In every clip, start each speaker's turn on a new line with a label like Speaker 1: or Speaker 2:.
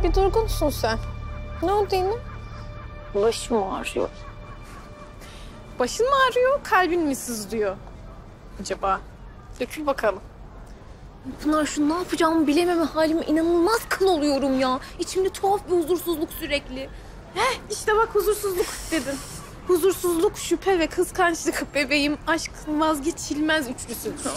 Speaker 1: Bir durgunsun sen. Ne oldu yine?
Speaker 2: Başım ağrıyor.
Speaker 1: Başın mı ağrıyor, kalbin mi sızlıyor acaba? Dökül bakalım.
Speaker 2: Pınar, şu ne yapacağımı bilememe halime inanılmaz kıl oluyorum ya. İçimde tuhaf bir huzursuzluk sürekli.
Speaker 1: İşte bak, huzursuzluk dedin. Huzursuzluk, şüphe ve kıskançlık bebeğim aşkın vazgeçilmez üçlüsüdür.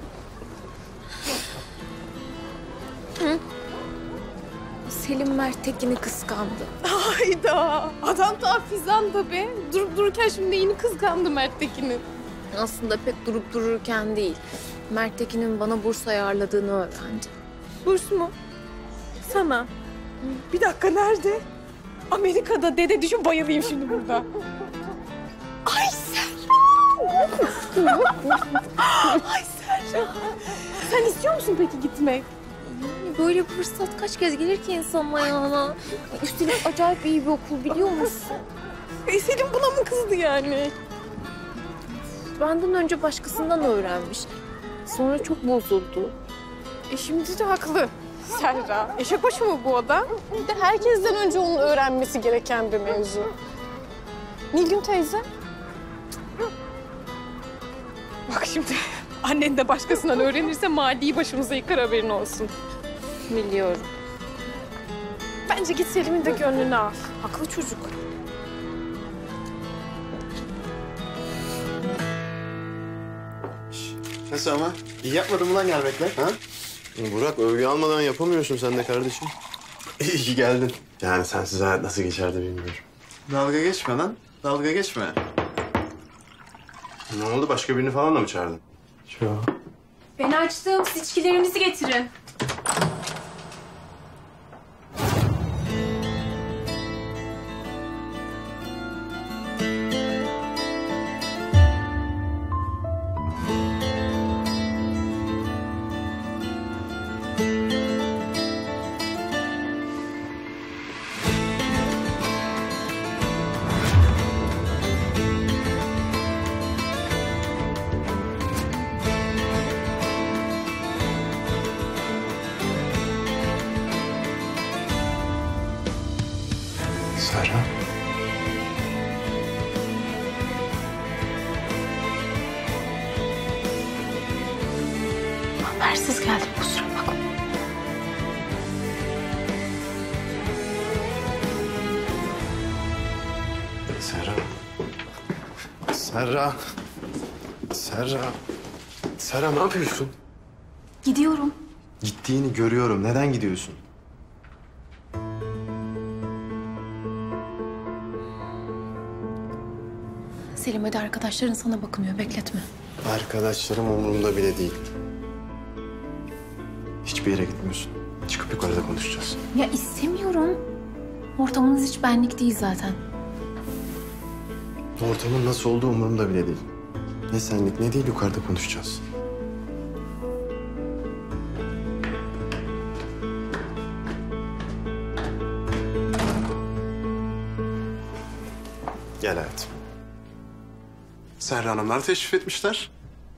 Speaker 2: Selim Mert Tekin'i kıskandı.
Speaker 1: Hayda, adam da hafizan da be. Durup dururken şimdi yeni kıskandı Mert Tekin'i.
Speaker 2: Aslında pek durup dururken değil. Mert Tekin'in bana burs ayarladığını öğrendi.
Speaker 1: Burs mu? Sana. Bir dakika, nerede? Amerika'da, dede düşün, bayılayım şimdi burada. Ay Serra! Ay Serra! Sen istiyor musun peki gitmek?
Speaker 2: Böyle bir fırsat kaç kez gelir ki insanın ayağına? Üstelik acayip iyi bir okul, biliyor musun?
Speaker 1: Selim buna mı kızdı yani?
Speaker 2: Benden önce başkasından öğrenmiş. Sonra çok bozuldu.
Speaker 1: Şimdi de haklı Serra. Eşek başı mı bu adam? Bir de herkesten önce onun öğrenmesi gereken bir mevzu. Nilgün teyze? Bak şimdi, annen de başkasından öğrenirse maliyi başımıza yıkar, haberin olsun.
Speaker 2: Biliyorum.
Speaker 1: Bence git Selim'in de gönlünü al. Haklı çocuk.
Speaker 3: Nasıl ama? İyi yapmadın mı lan gelmekle? Ha?
Speaker 4: Burak, övgü almadan yapamıyorsun sen de kardeşim.
Speaker 3: İyi ki geldin.
Speaker 4: Yani sensiz hayat nasıl geçerdi bilmiyorum.
Speaker 3: Dalga geçme lan. Dalga geçme.
Speaker 4: Ne oldu? Başka birini falan da mı çağırdın?
Speaker 3: Yok.
Speaker 1: Ben açtım. Siz içkilerinizi getirin.
Speaker 4: Serra.
Speaker 2: Habersiz geldim, kusura bakma.
Speaker 4: Serra. Serra. Serra. Serra, ne yapıyorsun?
Speaker 2: Gidiyorum.
Speaker 4: Gittiğini görüyorum. Neden gidiyorsun?
Speaker 2: Selim, hadi, arkadaşların sana bakınıyor, bekletme.
Speaker 4: Arkadaşlarım umurumda bile değil. Hiçbir yere gitmiyorsun. Çıkıp yukarıda konuşacağız.
Speaker 2: Ya istemiyorum. Ortamınız hiç benlik değil zaten.
Speaker 4: Ortamın nasıl olduğu umurumda bile değil. Ne senlik ne değil, yukarıda konuşacağız. Gel hayatım.
Speaker 3: Serra Hanımlar teşrif etmişler.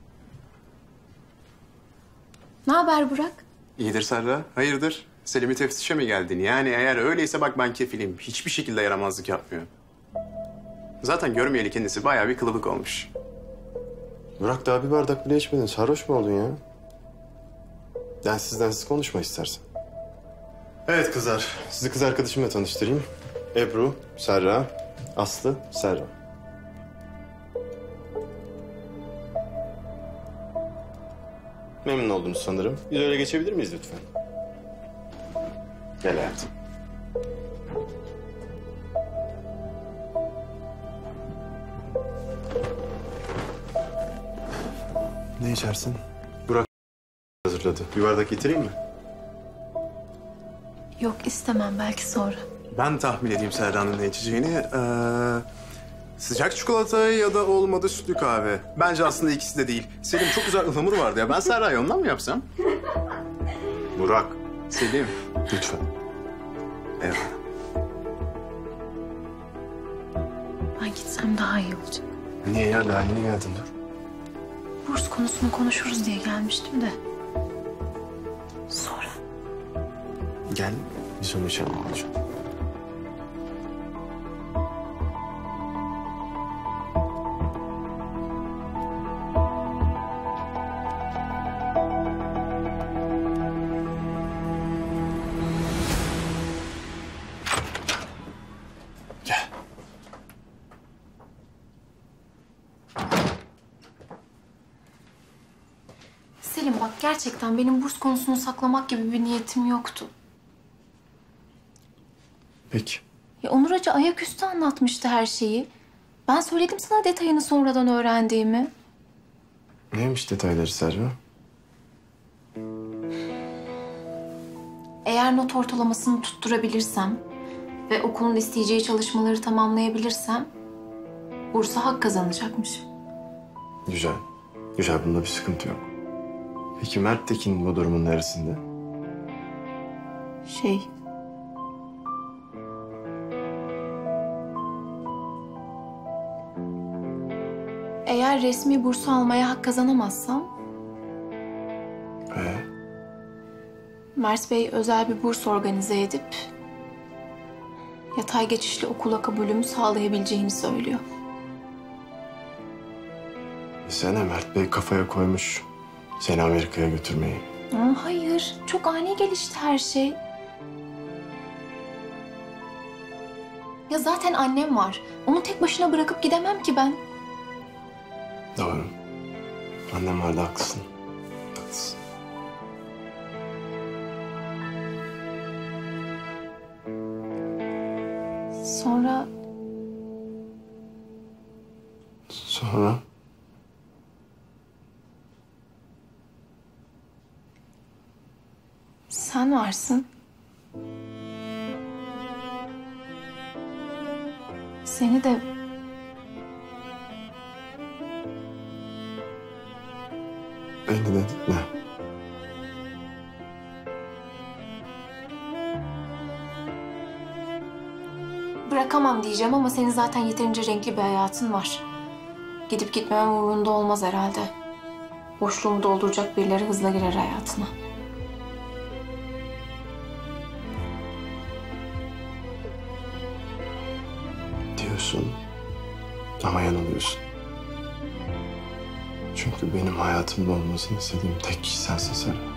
Speaker 2: Ne haber Burak?
Speaker 3: İyidir Serra. Hayırdır? Selim'i teftişe mi geldin? Yani eğer öyleyse bak, ben kefilim. Hiçbir şekilde yaramazlık yapmıyor. Zaten görmeyeli kendisi bayağı bir kılıbık olmuş.
Speaker 4: Burak, daha bir bardak bile içmedin. Sarhoş mu oldun ya? Densiz konuşma istersen. Evet kızlar, sizi kız arkadaşımla tanıştırayım. Ebru, Serra, Aslı, Serra. Memnun oldunuz sanırım. Biz öyle geçebilir miyiz lütfen? Gel hayatım. Ne içersin? Burak hazırladı. Bir bardak getireyim mi?
Speaker 2: Yok, istemem, belki sonra.
Speaker 3: Ben tahmin edeyim Serra'nın ne içeceğini. Sıcak çikolata ya da olmadı sütlü kahve. Bence aslında ikisi de değil. Selim, çok güzel ıhlamur vardı ya. Ben Serra'ya ondan mı yapsam?
Speaker 4: Burak.
Speaker 3: Selim.
Speaker 4: Lütfen.
Speaker 3: Evet.
Speaker 2: Ben gitsem daha iyi olacak.
Speaker 4: Niye ya? Daha yeni geldin, dur.
Speaker 2: Burs konusunu konuşuruz diye gelmiştim de. Sonra.
Speaker 4: Gel. Biz onu içeride konuşalım. Gel.
Speaker 2: Selim bak gerçekten benim burs konusunu saklamak gibi bir niyetim yoktu.
Speaker 4: Peki.
Speaker 2: Ya Onur Hoca ayaküstü anlatmıştı her şeyi. Ben söyledim sana detayını sonradan öğrendiğimi.
Speaker 4: Neymiş detayları Serra?
Speaker 2: Eğer not ortalamasını tutturabilirsem ve okulun isteyeceği çalışmaları tamamlayabilirsem bursa hak kazanacakmışım.
Speaker 4: Güzel. Güzel, bunda bir sıkıntı yok. Peki Mert Tekin bu durumun neresinde?
Speaker 2: Eğer resmi bursu almaya hak kazanamazsam Mert Bey özel bir burs organize edip yatay geçişli okula kabulümü sağlayabileceğini söylüyor.
Speaker 4: Sene Mert Bey kafaya koymuş seni Amerika'ya götürmeyi.
Speaker 2: Hayır, çok ani gelişti her şey. Ya zaten annem var. Onu tek başına bırakıp gidemem ki ben.
Speaker 4: Doğru. Annem vardı, haklısın. Haklısın.
Speaker 2: Sonra
Speaker 4: Sonra?
Speaker 2: sen varsın. Seni de
Speaker 4: Beni de ne?
Speaker 2: bırakamam diyeceğim ama senin zaten yeterince renkli bir hayatın var. Gidip gitmemem umurunda olmaz herhalde. Boşluğumu dolduracak birileri hızla girer hayatına.
Speaker 4: Diyorsun ama yanılıyorsun. Çünkü benim hayatımda olmasını istediğim tek kişi sensin Serra.